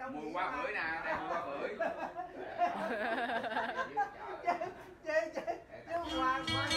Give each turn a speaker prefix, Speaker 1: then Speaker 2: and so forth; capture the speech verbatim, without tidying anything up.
Speaker 1: Mua qua bưởi nè, đây mua qua bưởi.
Speaker 2: Chứ chứ chứ chứ chứ qua quá